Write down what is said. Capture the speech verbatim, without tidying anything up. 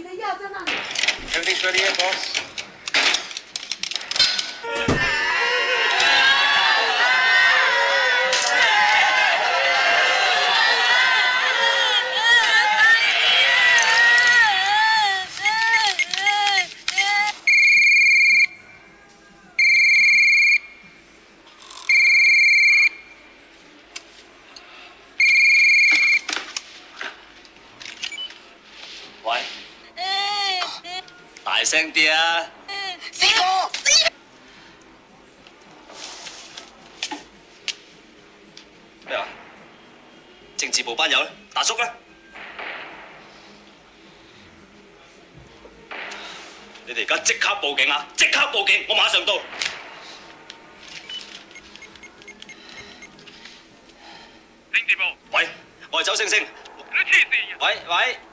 你的药在那里。 Everything's ready here, boss. 喂，大聲啲啊！ 四哥， 咩話？政治部班友咧，大叔咧？你哋而家即刻報警啊！即刻報警，我馬上到。 政治部， 喂，我係周星星。 你黐線嘅！ 喂喂。